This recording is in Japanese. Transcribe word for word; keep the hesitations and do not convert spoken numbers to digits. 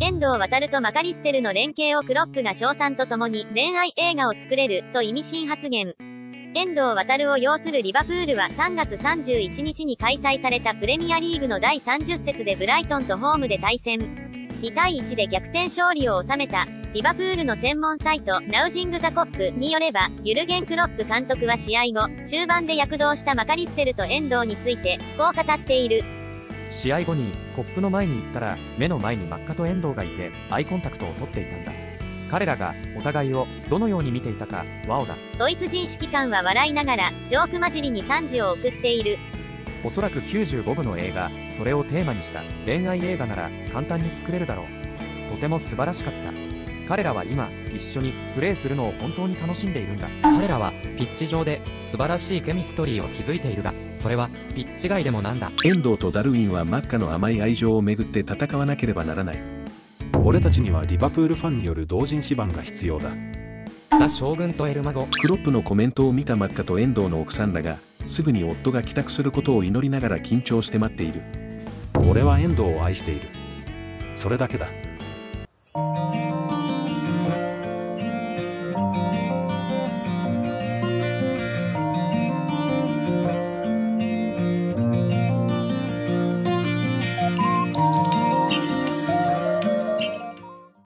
遠藤航とマカリステルの連携をクロップが称賛とともに恋愛映画を作れると意味深発言。遠藤航を擁するリバプールはさんがつさんじゅういちにちに開催されたプレミアリーグのだいさんじゅっ節でブライトンとホームで対戦。にたいいちで逆転勝利を収めた。リバプールの専門サイト、ナウジング・ザ・コップによれば、ユルゲン・クロップ監督は試合後、中盤で躍動したマカリステルと遠藤について、こう語っている。 試合後に、コップの前に行ったら、目の前に真っ赤と遠藤がいて、アイコンタクトを取っていたんだ。彼らが、お互いを、どのように見ていたか、ワオだ。 ドイツ人指揮官は笑いながら、ジョーク交じりに賛辞を送っている。 おそらくきゅうじゅうごぶの映画、それをテーマにした恋愛映画なら簡単に作れるだろう。とても素晴らしかった。彼らは今、一緒にプレーするのを本当に楽しんでいるんだ。 彼らはピッチ上で素晴らしいケミストリーを築いているが、それはピッチ外でもなんだ。 遠藤とダルウィンはマッカの甘い愛情をめぐって戦わなければならない。俺たちにはリバプールファンによる同人誌版が必要だ。 ザ・将軍とエルマゴ。 クロップのコメントを見たマッカと遠藤の奥さんらが、すぐに夫が帰宅することを祈りながら緊張して待っている。俺は遠藤を愛している。それだけだ。